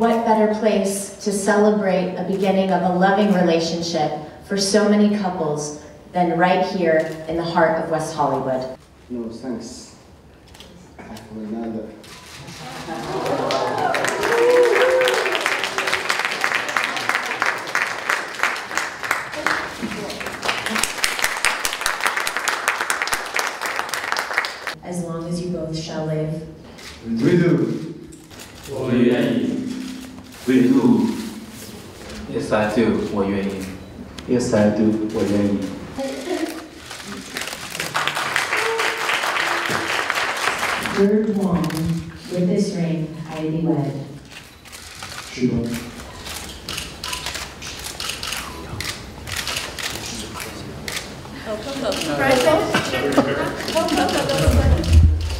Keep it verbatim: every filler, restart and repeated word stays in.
what better place to celebrate a beginning of a loving relationship for so many couples than right here in the heart of West Hollywood. No, thanks. I have another. As long as you both shall live. We do. 我愿意。We do. Yes, I do. 我愿意。Yes, I do. 我愿意。 Third one, with this ring, I be wed. 是的。 Oh, come, come, come.